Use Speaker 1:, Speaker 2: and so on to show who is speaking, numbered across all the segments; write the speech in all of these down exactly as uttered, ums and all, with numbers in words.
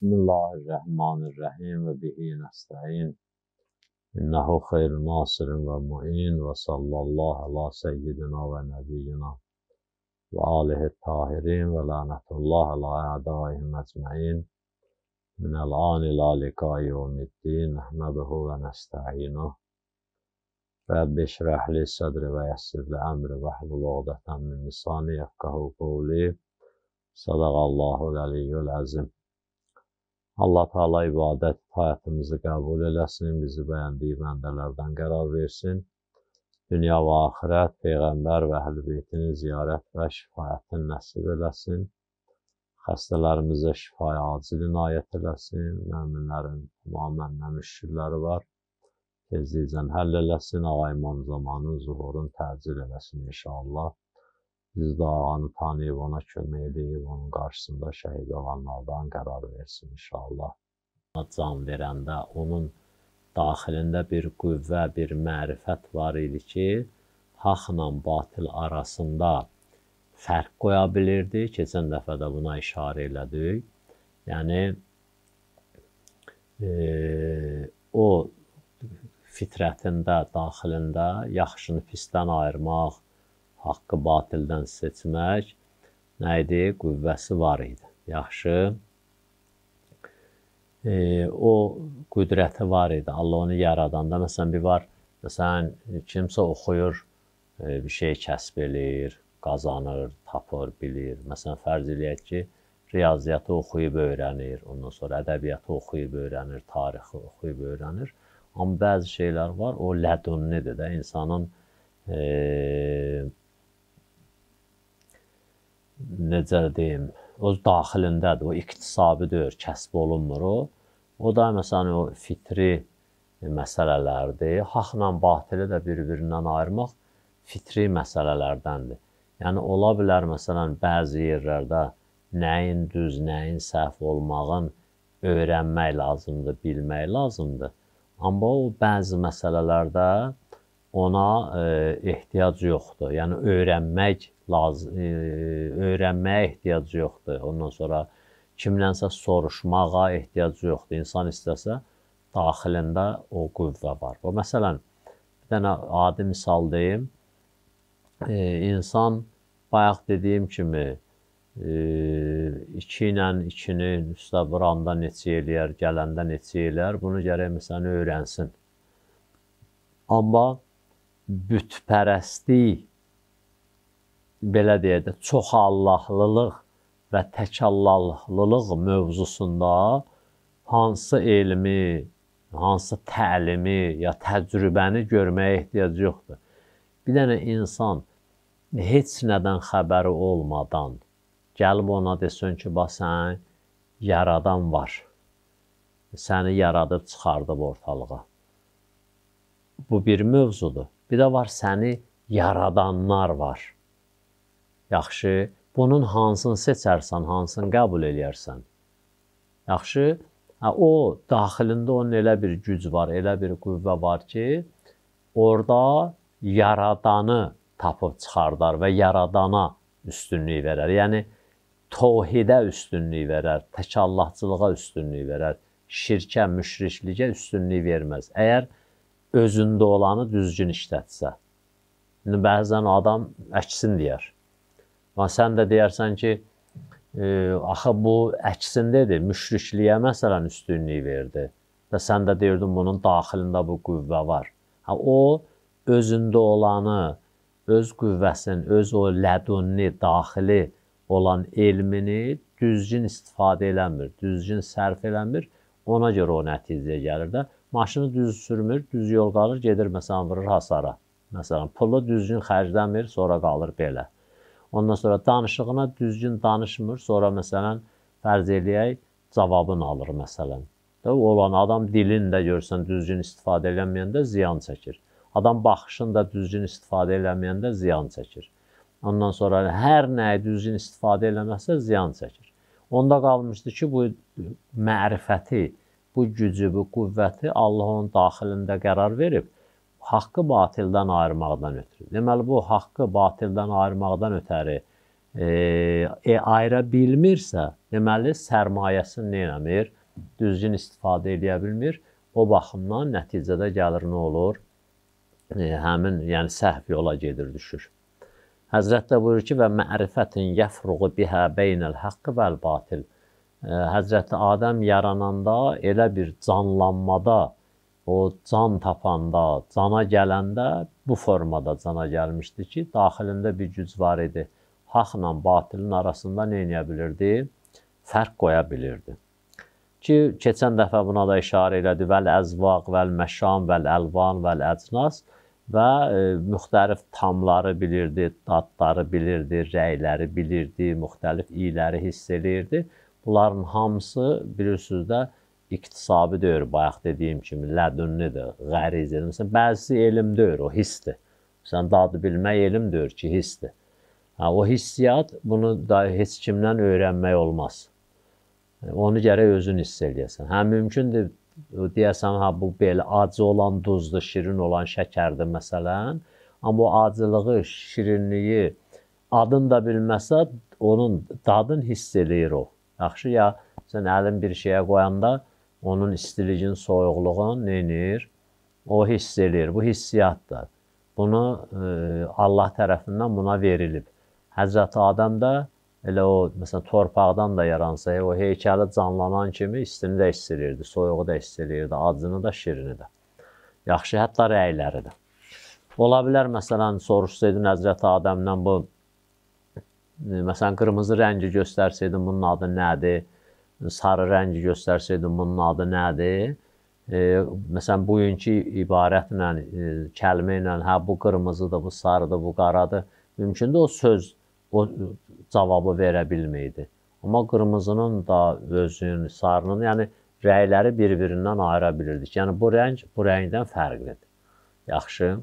Speaker 1: Bismillahirrahmanirrahim ve bihi nesta'in. İnnehu hayrun nasirin ve mu'in ve sallallahu ala seyyidina ve nebiyyina ve alihi tahirin ve lanetullah ala a'daihim ecma'in. Minel an ila liqa'i yevmiddin. Nehmeduhu ve nesta'inuh. Rabbi şrah li sadri ve yessir li emri ve hlul uqdeten min lisani yefkahu kavli. Sadaqallahul aliyyul azim. Allah Teala ibadət hayatımızı qəbul eləsin, bizi bəyəndiyi bəndələrdən qərar versin. Dünya və axirət, Peyğəmbər və əhl-i beytini ziyarət və şifayətini nəsib eləsin. Xəstələrimizə şifaya acil inayət eləsin. Müminlərin tamamən nə müşkilləri var, tezliklə həll eləsin. Ağa İmam Zamanın zuhurun təcil eləsin inşallah. Biz də ağanı tanıyıb, ona kömək edib, onun qarşısında şəhid olanlardan qərar versin inşallah. Can verəndə onun daxilində bir qüvvə, bir mərifət var idi ki, haqla batil arasında fərq qoya bilirdi. Keçən dəfə də buna işarə elədik. Yəni, e, o fitrətində, daxilində yaxşını pisdən ayırmaq, haqqı batildən seçmək nə idi? Qüvvəsi var idi. Yaxşı. E, o qüdrəti var idi. Allah onu yaradanda, məsələn, bir var, məsələn, kimsə oxuyur, e, bir şey kəsb eləyir, qazanır, tapır, bilir. Məsələn, fərz eləyək ki, riyaziyyatı oxuyub öyrənir, ondan sonra ədəbiyyatı oxuyub öyrənir, tarixi oxuyub öyrənir. Amma bəzi şeylər var, o lədunnidir də, insanın e, necə deyim, o daxilindədir, o iqtisabi deyir, kəsb olunmur o. O da, məsələn, o fitri məsələlərdir. Haqla batili də bir-birindən ayırmaq fitri məsələlərdəndir. Yəni, ola bilər, məsələn, bəzi yerlərdə nəyin düz, nəyin səhv olmağın öyrənmək lazımdır, bilmək lazımdır. Amma o, bəzi məsələlərdə ona e, ehtiyac yoxdur. Yəni, öyrənmək lazım, e, öyrənməyə ehtiyac yoxdur. Ondan sonra kimlənsə soruşmağa ehtiyac yoxdur. İnsan istəsə, daxilində o qüvvə var. O, məsələn, bir dənə adi misal deyim. E, insan, bayaq dediyim kimi, e, iki ilə ikini üstə vuranda neçə eləyər, gələndə neçə eləyər, bunu gərək məsələn öyrənsin. Amma bütpərəstlik, belə deyək də, çox Allahlılıq və tək Allahlılıq mövzusunda hansı elmi, hansı təlimi ya təcrübəni görməyə ehtiyac yoxdur. Bir dənə insan heç nədən xəbəri olmadan gəlib ona desin ki, bax, sən yaradan var, səni yaradıb çıxardıb ortalığa. Bu bir mövzudur. Bir də var, səni yaradanlar var. Yaxşı, bunun hansını seçərsən, hansını qəbul eləyərsən. Yaxşı, o, daxilində onun elə bir güc var, elə bir qüvvə var ki, orada yaradanı tapıb çıxardar və yaradana üstünlük verər. Yəni, tohidə üstünlük verər, tək Allahçılığa üstünlük verər, şirkə, müşrikliyə üstünlük verməz. Əgər özündə olanı düzgün işlətsə. İndi bəzən adam əksin deyər. Sən də deyərsən ki, e, axı bu əksindədir, müşrikliyə məsələn üstünlük verdi. Və sən də deyirdin, bunun daxilində bu qüvvə var. Ha, o, özündə olanı, öz qüvvəsini, öz o lədunni, daxili olan elmini düzgün istifadə eləmir, düzgün sərf eləmir, ona görə o nəticəyə gəlir də. Maşını düz sürmür, düz yol qalır, gedir, məsələn, vurur hasara. Məsələn, pulu düzgün xərcləmir, sonra qalır belə. Ondan sonra danışığına düzgün danışmır, sonra, məsələn, fərz eləyək, cavabını alır, məsələn. Olan adam dilini də görsən düzgün istifadə eləməyəndə ziyan çəkir. Adam baxışını da düzgün istifadə eləməyəndə ziyan çəkir. Ondan sonra hər nəyi düzgün istifadə eləməsə ziyan çəkir. Onda qalmışdı ki, bu mərifəti, bu gücü, bu qüvvəti Allah onun daxilində qərar verib, haqqı batildən ayırmaqdan ötürü. Deməli, bu haqqı batildən ayırmaqdan ötəri e, e, ayıra bilmirsə, deməli sərmayəsini nə eləmir? Düzgün istifadə edə bilmir. O baxımdan nəticədə gəlir nə olur? E, həmin, yəni səhv yola gedir, düşür. Həzrət də buyurur ki, və mərifətin yəfruğu bihə beynəl haqqı vəl batil. Həzrəti Adəm yarananda elə bir canlanmada, o can tapanda, cana gələndə bu formada cana gəlmişdi ki, daxilində bir güc var idi. Haqla batilin arasında nə edə bilirdi? Fərq qoya bilirdi. Ki, keçən dəfə buna da işarə elədi. Vəl əzvaq, vəl məşam, vəl əlvan, vəl əcnas və e, müxtəlif tamları bilirdi, dadları bilirdi, rəyləri bilirdi, müxtəlif iyləri hiss edirdi. Bunların hamısı, bilirsiniz də, iktisabi deyir, bayaq dediyim kimi, lədünnidir, qərizidir. Məsələn, bəzisi elm deyir, o hissdir. Məsələn, dadı bilmək elm deyir ki, hissdir. Ha, o hissiyat, bunu da heç kimdən öyrənmək olmaz. Onu gərək özün hiss eləyəsən. Hə, mümkündür, deyəsən, ha, bu belə acı olan duzdur, şirin olan şəkərdir, məsələn. Amma o acılığı, şirinliyi adını da bilməsə, onun dadını hiss eləyir o. Yaxşı, ya sən əlin bir şeyə qoyanda onun istiligin, soyuqluğun neynir? O hiss eləyir. Bu hissiyatdır. Bunu e, Allah tərəfindən buna verilib. Həzrəti Adəm də elə o, məsələn, torpaqdan da yaransa, o heykəli canlanan kimi istini də hiss eləyirdi, soyuğu da hiss eləyirdi, acını da, şirini də. Yaxşı, hətta rəyləri də. Ola bilər, məsələn, soruşsaydın Həzrəti Adəmdən bu, məsələn, qırmızı rəngi göstərsəydin, bunun adı nədir? Sarı rəngi göstərsəydin, bunun adı nədir? E, məsələn, bugünkü ibarətlə, e, kəlmə ilə, hə, bu qırmızıdır, bu sarıdır, bu qaradır. Mümkündür o söz, o cavabı verə bilməydi. Amma qırmızının da özünün, sarının, yəni rəyləri bir-birindən ayıra bilirdik. Yəni, bu rəng bu rəngdən fərqlidir. Yaxşı.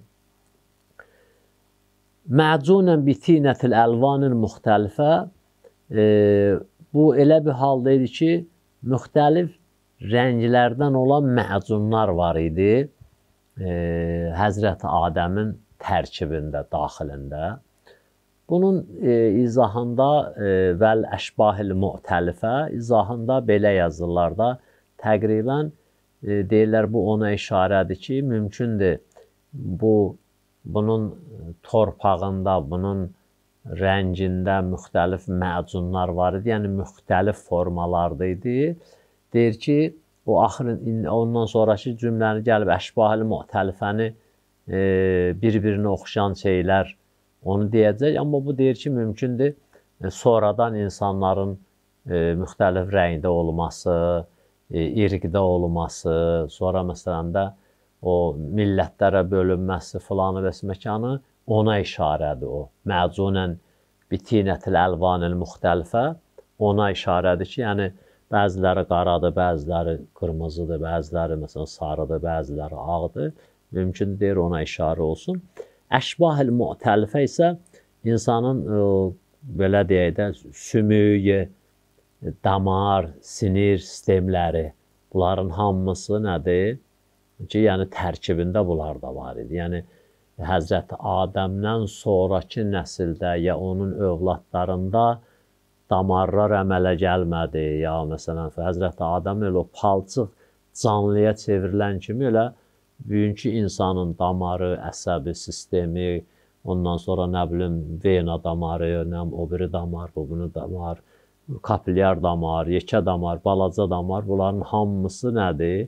Speaker 1: Məcunən bitinətil əlvanın müxtəlifə, e, bu elə bir halda idi ki, müxtəlif rənglərdən olan məcunlar var idi e, Həzrəti Adəmin tərkibində, daxilində. Bunun e, izahında e, vəl əşbahil müxtəlifə, izahında belə yazırlarda təqribən e, deyirlər, bu ona işarədir ki, mümkündür bu bunun torpağında, bunun rəngində müxtəlif məcunlar var idi, yəni müxtəlif formalarda idi. Deyir ki, o axırın, ondan sonraki cümləni gəlib əşbahil müxtəlifəni e, bir-birinə oxşayan şeylər onu deyəcək. Amma bu deyir ki, mümkündür e, sonradan insanların e, müxtəlif rəngdə olması, e, irqdə olması, sonra məsələn də o millətlərə bölünməsi filanı və məkanı ona işarədir o. Məcunən bitinətil əlvanil müxtəlifə ona işarədir ki, yəni bəziləri qaradır, bəziləri qırmızıdır, bəziləri məsələn sarıdır, bəziləri ağdır. Mümkün deyir ona işarə olsun. Əşbahil müxtəlifə isə insanın e, belə deyək də sümüyü, damar, sinir sistemləri, bunların hamısı nədir? Ki, yəni tərkibində bunlar da var idi. Yəni, Həzrəti Adəmdən sonraki nəsildə ya onun övladlarında damarlar əmələ gəlmədi, ya məsələn, Həzrəti Adəm elə o palçıq canlıya çevrilən kimi elə bugünkü insanın damarı, əsəbi sistemi, ondan sonra nə bilim, vena damarı, nə o biri damar, bu bunu damar, kapilyar damar, yekə damar, balaca damar, bunların hamısı nədir?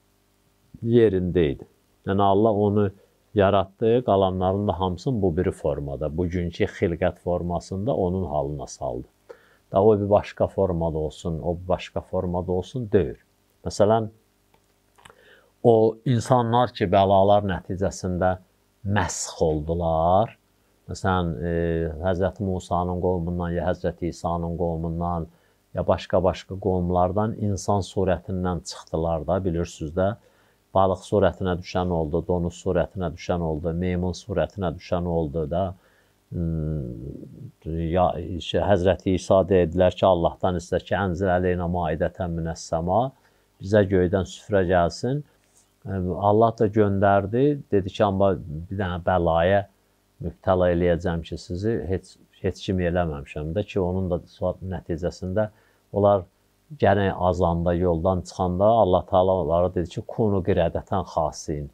Speaker 1: Yerindeydi. Yəni, Allah onu yaratdı, qalanların da hamısını bu biri formada, bugünkü xilqət formasında onun halına saldı. Da o bir başqa formada olsun, o bir başqa formada olsun, deyir. Məsələn, o insanlar ki, bəlalar nəticəsində məsx oldular, məsələn, e, Həzrəti Musanın qovmundan, ya Həzrəti İsa'nın qovmundan, ya başqa-başqa qovmlardan insan surətindən çıxdılar da, bilirsiniz də, balıq surətinə düşən oldu, donuz surətinə düşən oldu, meymun surətinə düşən oldu da. Ya, Həzrəti İsa dedilər ki, Allahdan istə ki, ənzil əleynə maidətən minəs-səma, bizə göydən süfrə gəlsin. Allah da göndərdi, dedi ki, amma bir dənə bəlaya mübtəla eləyəcəm ki, sizi heç seçim eləməmişəm də ki, onun da nəticəsində onlar gənə azanda, yoldan çıxanda Allah Taala onlara dedi ki, kunu qirədətən xasin.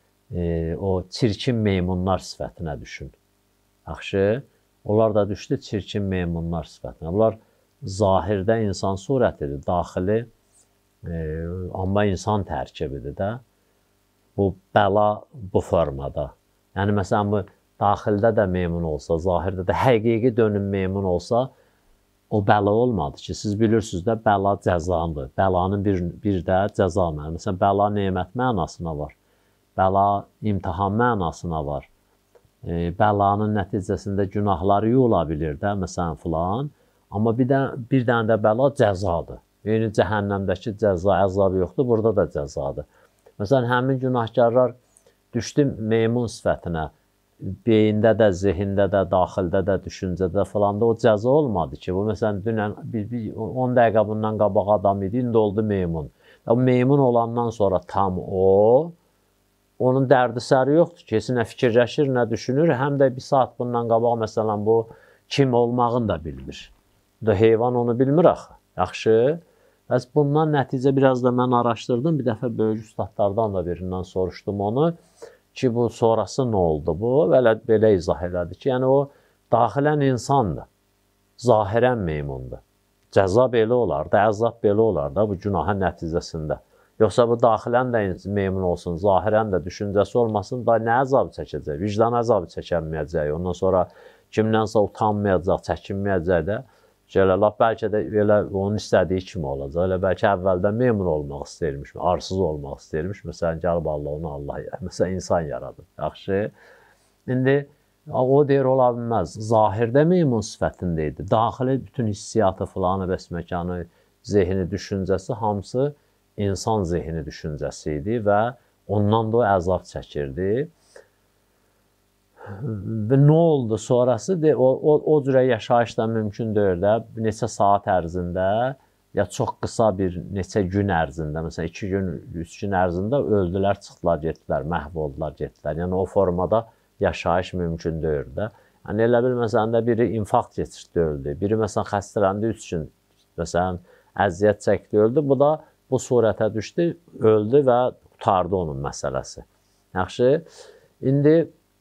Speaker 1: E, o çirkin meymunlar sifətinə düşün. Yaxşı, onlar da düşdü çirkin meymunlar sifətinə. Bunlar zahirdə insan surətidir, daxili, e, amma insan tərkibidir də. Bu bəla bu formada. Yəni, məsələn, bu daxildə də meymun olsa, zahirdə də həqiqi dönüm meymun olsa, o bəla olmadı ki, siz bilirsiniz də, bəla cəzandır. Bəlanın bir, bir də cəza mənası. Məsələn, bəla nemət mənasına var. Bəla imtihan mənasına var. E, bəlanın nəticəsində günahları yula bilir də, məsələn, filan. Amma bir, də, bir dənə də bəla cəzadır. Yəni, cəhənnəmdəki cəza, əzab yoxdur, burada da cəzadır. Məsələn, həmin günahkarlar düşdü meymun sifətinə. Beyində də, zihində də, daxildə də, düşüncədə falan da o cəza olmadı ki. Bu, məsələn, dünən on dəqiqə bundan qabaq adam idi, indi oldu meymun. O meymun olandan sonra tam o, onun dərdi səri yoxdur ki, heç nə fikirləşir, nə düşünür. Həm də bir saat bundan qabaq, məsələn, bu kim olmağını da bilmir. Da heyvan onu bilmir axı. Yaxşı. Bəs bundan nəticə biraz da mən araşdırdım. Bir dəfə böyük ustadlardan da birindən soruşdum onu. Ki, bu sonrası nə oldu bu? Belə, belə izah elədi ki, yəni o daxilən insandır. Zahirən meymundur. Cəza belə olar da, əzab belə olar da bu günahın nəticəsində. Yoxsa bu daxilən də meymun olsun, zahirən də düşüncəsi olmasın, da nə əzabı çəkəcək? Vicdan əzabı çəkənməyəcək. Ondan sonra kimdənsə utanmayacaq, çəkinməyəcək də. Şöyle, laf bəlkə də elə onun istədiyi kimi olacaq. Elə bəlkə əvvəldən memnun olmaq istəyirmiş, arsız olmaq istəyirmiş. Məsələn, gəlib Allah onu Allah, məsələn, insan yaradır. Yaxşı. İndi o deyir, ola bilməz. Zahirdə memnun sifətində idi. Daxili bütün hissiyatı filanı, bəs məkanı, zehni, düşüncəsi hamısı insan zehni düşüncəsi idi və ondan da o əzab çəkirdi. Və nə oldu sonrası? De, o, o, o cürə yaşayış da mümkün deyil də. Neçə saat ərzində, ya çox qısa bir neçə gün ərzində, məsələn, iki gün, üç gün ərzində öldülər, çıxdılar, getdilər, məhv oldular, getdilər. Yəni, o formada yaşayış mümkün deyil də. Yəni, elə bil, məsələn, də biri infarkt keçirdi, öldü. Biri, məsələn, xəstələndi, üç gün, məsələn, əziyyət çəkdi, öldü. Bu da bu surətə düşdü, öldü və qutardı onun məsələsi. Yaxşı, indi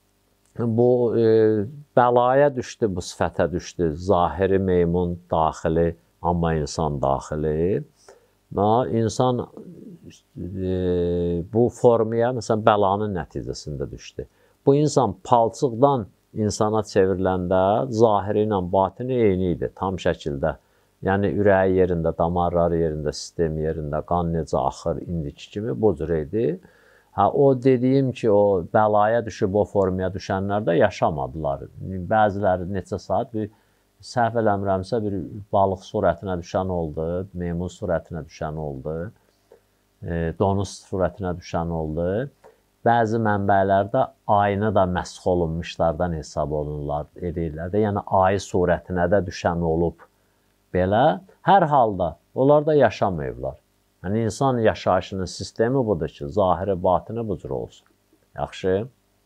Speaker 1: bu e, bəlaya düşdü, bu sifətə düşdü. Zahiri meymun, daxili, amma insan daxili. Və insan e, bu formaya, məsələn, bəlanın nəticəsində düşdü. Bu insan palçıqdan insana çevriləndə zahiri ilə batini eyni idi, tam şəkildə. Yəni, ürəyi yerində, damarları yerində, sistem yerində, qan necə axır, indiki kimi bu cür idi. Ha, o dediyim ki, o bəlaya düşüb, o formaya düşənlər də yaşamadılar. Bəziləri neçə saat, bir səhv eləmirəmsə, bir balıq surətinə düşən oldu, meymun surətinə düşən oldu, e, donuz surətinə düşən oldu. Bəzi mənbələrdə ayını da məsx olunmuşlardan hesab olunurlar, edirlər də. Yəni, ayı surətinə də düşən olub. Belə, hər halda onlar da yaşamayıblar. Yəni, insan yaşayışının sistemi budur ki, zahiri, batini bu cür olsun. Yaxşı.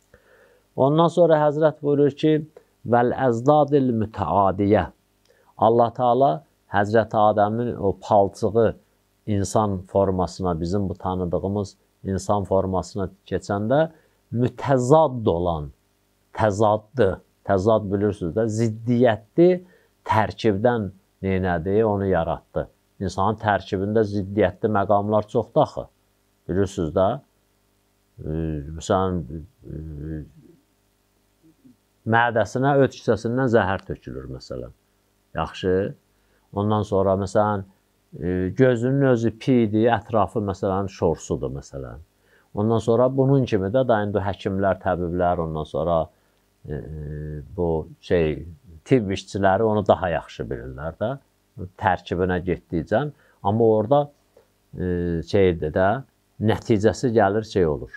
Speaker 1: Ondan sonra Həzrət buyurur ki, vəl-əzdadil mütəadiyyə. Allah Teala Həzrət Adəmin o palçığı insan formasına, bizim bu tanıdığımız insan formasına keçəndə mütəzad olan, təzaddı, təzad bilirsiniz də, ziddiyyətli tərkibdən neynədir, onu yaratdı. İnsanın tərkibində ziddiyyətli məqamlar çoxdur axı. Bilirsiniz də, e, məsələn, e, mədəsinə, öt kisəsindən zəhər tökülür, məsələn. Yaxşı. Ondan sonra, məsələn, e, gözünün özü pidir, ətrafı, məsələn, şorsudur, məsələn. Ondan sonra bunun kimi də, da indi həkimlər, təbiblər, ondan sonra e, bu şey, tibb işçiləri onu daha yaxşı bilirlər də. Tərkibinə getdikcən, amma orada e, şeydir də, nəticəsi gəlir şey olur.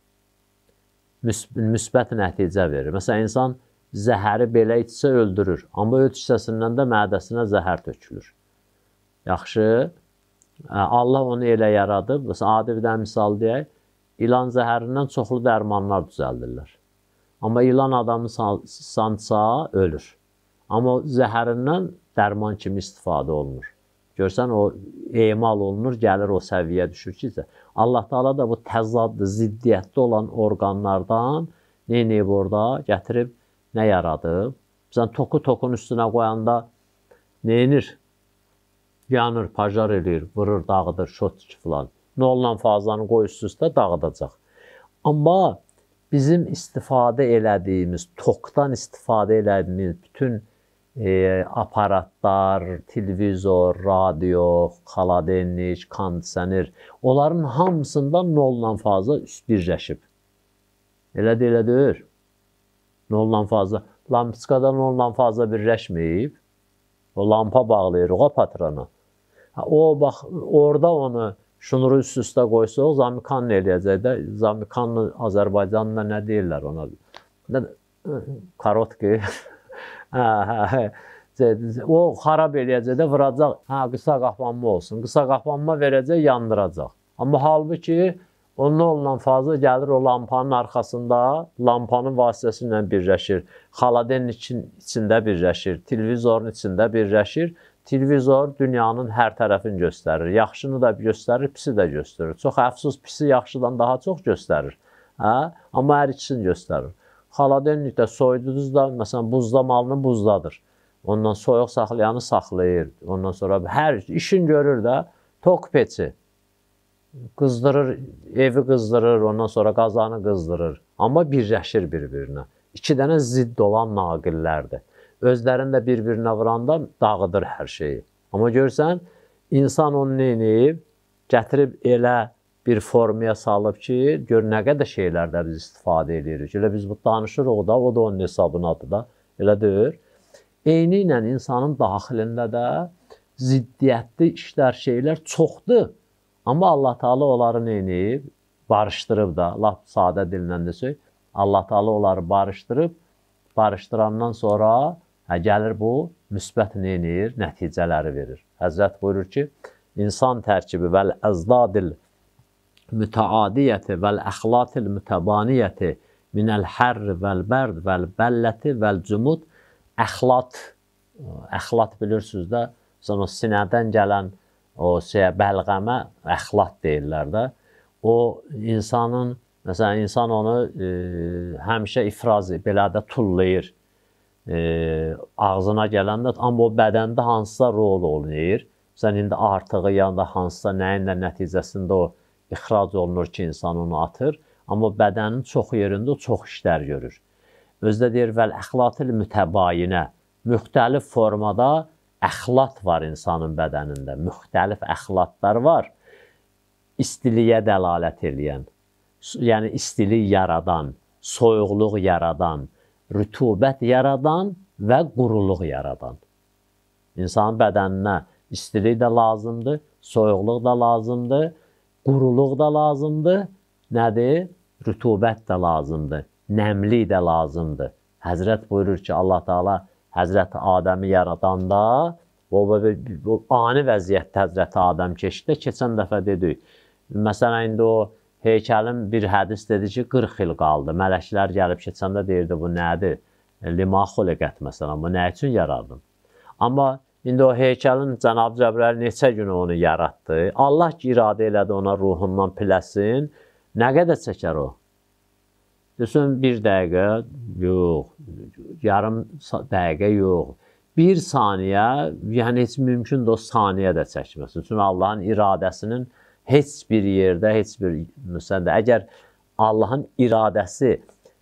Speaker 1: Müs müsbət nəticə verir. Məsələn, insan zəhəri belə içsə öldürür, amma öt hissəsindən də mədəsinə zəhər tökülür. Yaxşı, Allah onu elə yaradıb, məsələn, adi bir də misal deyək, ilan zəhərindən çoxlu dərmanlar düzəldirlər. Amma ilan adamı sansa ölür. Amma zəhərindən dərman kimi istifadə olunur. Görsən, o emal olunur, gəlir o səviyyə düşür ki, Allah Teala da bu təzadlı, ziddiyyətli olan orqanlardan nə edib orada? Gətirib nə yaradıb? Sən toku tokun üstünə qoyanda nə edir? Yanır, pajar edir, vurur, dağıdır, şot filan. Nollan fazlanı qoy üst-üstə dağıdacaq. Amma bizim istifadə elədiyimiz, tokdan istifadə elədiyimiz bütün E, aparatlar, televizor, radio, xaladenlik, kondisioner, onların hamısından noldan fazla üst birləşib. Elə də elə deyir. Noldan fazla. Lampiskada noldan fazla birləşməyib. O lampa bağlayırıq o patrona. O, bax, orada onu şunuru üst-üstə qoysuq, zamikan eləyəcək də, zamikanlı Azərbaycanla nə deyirlər ona? Karotki. Hə, hə, hə. O xarab eləyəcək də vuracaq, hə, qısa qapanma olsun. Qısa qapanma verəcək, yandıracaq. Amma halbuki onun ondan fazla gəlir o lampanın arxasında, lampanın vasitəsilə birləşir. Xaladenlikin içində birləşir, televizorun içində birləşir. Televizor dünyanın hər tərəfini göstərir. Yaxşını da göstərir, pisi də göstərir. Çox əfsus, pisi yaxşıdan daha çox göstərir. Hə? Amma hər ikisini göstərir. Xaladenlikdə soyudunuz da, məsələn, buzlamalını buzdadır. Ondan soyuq saxlayanı saxlayır. Ondan sonra hər işin görür də, tok peçi. Qızdırır, evi qızdırır, ondan sonra qazanı qızdırır. Amma birləşir bir-birinə. İki dənə zidd olan naqillərdir. Özlərində bir-birinə vuranda dağıdır hər şeyi. Amma görsən, insan onu neyini gətirib elə bir formaya salıb ki, gör nə qədər şeylərdə biz istifadə edirik. Elə biz bu danışırıq da, o da onun hesabınadır da, elə deyir. Eyni ilə insanın daxilində də ziddiyyətli işlər, şeylər çoxdur. Amma Allah Teala onları neyini barışdırıb da, laf sadə dillə desək, Allah Teala onları barışdırıb, barışdırandan sonra hə, gəlir bu müsbət neyinir, nəticələri verir. Həzrət buyurur ki, insan tərkibi vəl əzdadil mütəadiyyəti vəl-əxlatil mütəbaniyyəti minəl-hərr vəl-bərd vəl-bəlləti vəl-cumud əxlat, əxlat bilirsiniz də, o sinədən gələn o şeyə, bəlğəmə əxlat deyirlər də. O insanın, məsələn, insan onu e, həmişə ifraz, belə də tullayır e, ağzına gələndə, amma o bədəndə hansısa rol oynayır. Sən indi artığı yanında hansısa nəyin də nəticəsində o ixrac olunur ki, insan onu atır. Amma bədənin çox yerində o çox işlər görür. Özdə deyir, vəl-əxlatil mütəbayinə. Müxtəlif formada əxlat var insanın bədənində. Müxtəlif əxlatlar var. İstiliyə dəlalət eləyən, yəni istilik yaradan, soyuqluq yaradan, rütubət yaradan və quruluq yaradan. İnsanın bədəninə istilik də lazımdır, soyuqluq da lazımdır, quruluq da lazımdır, nədir? Rütubət də lazımdır, nəmlik də lazımdır. Həzrət buyurur ki, Allah Teala Həzrəti Adəmi yaradanda, o, o ani vəziyyətdə Həzrəti Adəm keçdi. Keçən dəfə dedik, məsələn, indi o heykəlin bir hədis dedi ki, qırx il qaldı. Mələklər gəlib keçəndə deyirdi, bu nədir? Lima xuliqət, məsələn, bu nə üçün yaradın? Amma İndi o heykəlin Cənab-ı Cəbrəil neçə gün onu yaratdı. Allah ki, iradə elədi ona ruhundan piləsin. Nə qədər çəkər o? Desin, bir dəqiqə, yox. Yarım dəqiqə, yox. Bir saniyə, yəni heç mümkündür o saniyə də çəkməsin. Çünki Allahın iradəsinin heç bir yerdə, heç bir müsəndə, əgər Allahın iradəsi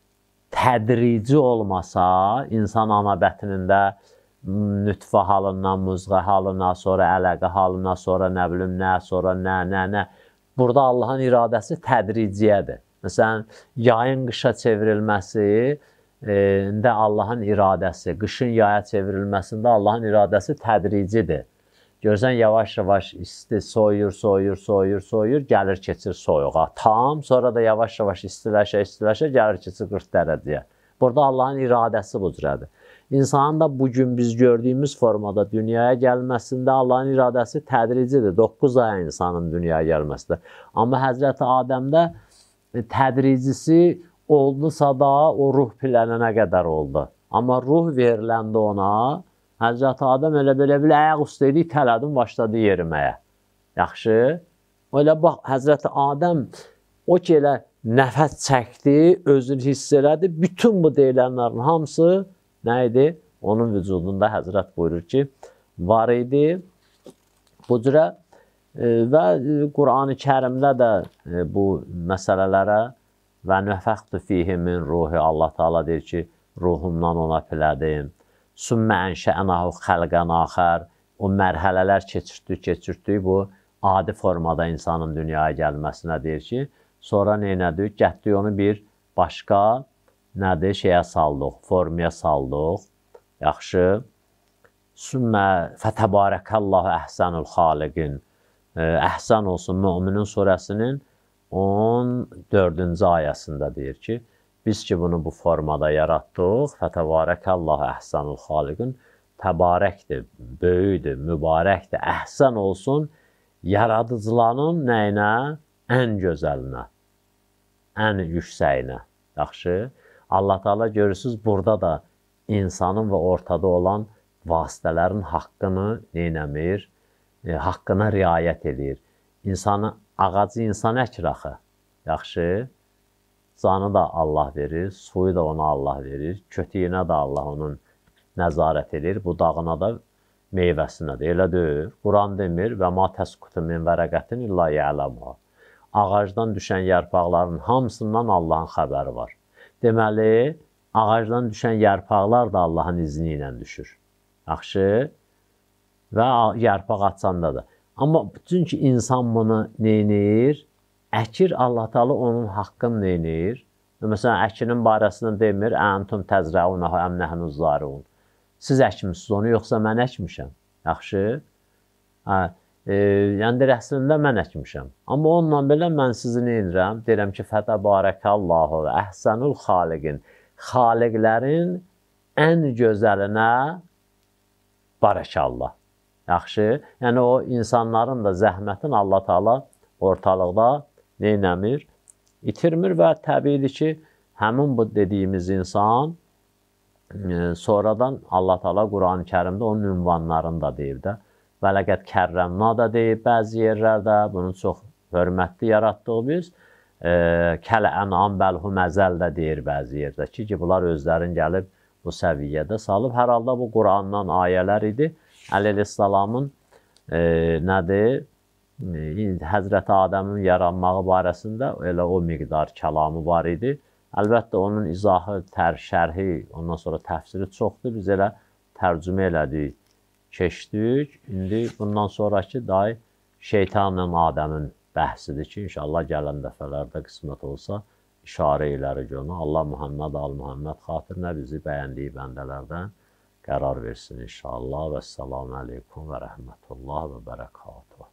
Speaker 1: tədrici olmasa, insan ana bətnində nütfə halından, muzğa halına, sonra ələqə halına, sonra nə bilim nə, sonra nə, nə, nə. Burada Allahın iradəsi tədriciyədir. Məsələn, yayın qışa çevrilməsi e, də Allahın iradəsi, qışın yaya çevrilməsində Allahın iradəsi tədricidir. Görsən, yavaş-yavaş isti, soyur, soyur, soyur, soyur, gəlir keçir soyuğa. Tam, sonra da yavaş-yavaş istiləşə, istiləşə, gəlir keçir qırx dərəcəyə. Burada Allahın iradəsi bu cürədir. İnsanın da bugün biz gördüyümüz formada dünyaya gəlməsində Allahın iradəsi tədricidir. doqquz ay insanın dünyaya gəlməsində. Amma Həzrəti Adəmdə tədricisi oldusa da o ruh pilənənə qədər oldu. Amma ruh veriləndə ona, Həzrəti Adəm elə belə bir ayaq üstə idi, itələdim, başladı yeriməyə. Yaxşı. Elə bax, Həzrəti Adəm o ki elə nəfəs çəkdi, özünü hiss elədi, bütün bu deyilənlərin hamısı nə idi? Onun vücudunda Həzrət buyurur ki, var idi. Bu cürə və Qur'an-ı Kərimdə də bu məsələlərə və nəfəxtü fihi min ruhi, Allah Teala deyir ki, ruhumdan ona pilədim. Sümmə ənşə'nahu xəlqən axər, o mərhələlər keçirtdi, keçirtdi bu adi formada insanın dünyaya gəlməsinə deyir ki, sonra neynədik? Gətdik onu bir başqa nədir? Şeyə saldıq, formaya saldıq. Yaxşı. Sümmə fətəbarəkəllahu əhsənul xaliqin. Əhsən olsun Müminin surəsinin on dördüncü ayəsində deyir ki, biz ki bunu bu formada yaratdıq, fətəbarəkəllahu əhsənul xaliqin, təbarəkdir, böyüdür, mübarəkdir, əhsən olsun yaradıcıların nəyinə? Ən gözəlinə, ən yüksəyinə. Yaxşı. Allah Teala görürsünüz, burada da insanın və ortada olan vasitələrin haqqını neynəmir? E, haqqına riayət edir. İnsanı, ağacı insan əkir axı. Yaxşı. Canı da Allah verir, suyu da ona Allah verir, kötüyünə də Allah onun nəzarət edir, budağına da meyvəsinə də. Elə deyir. Quran demir və ma təsqutu min vərəqətin illa ya'lamuha. Ağacdan düşən yarpaqların hamısından Allahın xəbəri var. Deməli, ağacdan düşən yarpaqlar da Allahın izni ilə düşür. Yaxşı. Və yarpaq açanda da. Amma çünki insan bunu neynir? Əkir, Allah Teala onun haqqını neynir? Məsələn, əkinin barəsində demir, əntum təzrəunahu əm nəhnu zariun. Siz əkmişsiniz onu, yoxsa mən əkmişəm. Yaxşı. Hə, e, yəni deyir, əslində mən əkmişəm. Amma onunla belə mən sizi neynirəm? Deyirəm ki, fətəbarəkəllahu və əhsənul xaliqin. Xaliqlərin ən gözəlinə barəkallah. Yaxşı. Yəni o insanların da zəhmətin Allah Teala ortalıqda neynəmir? İtirmir və təbiidir ki, həmin bu dediyimiz insan e, sonradan Allah Teala Quran-ı Kərimdə onun ünvanlarını da deyib də. Vələqət kərrəmna da deyib bəzi yerlərdə, bunu çox hörmətli yaratdıq biz. E, Kələ ənam bəlhum əzəl də deyir bəzi yerdə ki, ki, bunlar özlərin gəlib bu səviyyədə salıb. Hər halda bu Qurandan ayələr idi. Əleyhissalamın e, nədir? E, Həzrəti Adəmin yaranmağı barəsində elə o miqdar kəlamı var idi. Əlbəttə, onun izahı, tər, şərhi, ondan sonra təfsiri çoxdur. Biz elə tərcümə elədik, keçdik. İndi bundan sonraki day şeytanla Adəmin bəhsidir ki, inşallah gələn dəfələrdə qismət olsa işarə elərik onu. Allah Muhammed al-Muhammed xatirinə bizi bəyəndiyi bəndələrdən qərar versin inşallah. Və səlamu aleykum və rəhmətullah və bərəkatuhu.